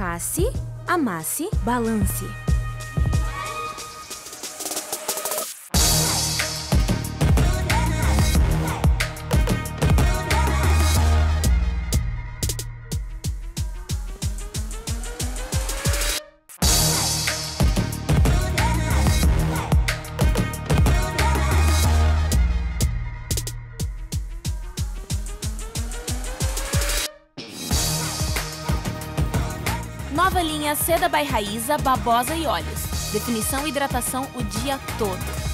Passe, amasse, balance. Nova linha Seda by Raíza, Babosa e Olhos. Definição e hidratação o dia todo.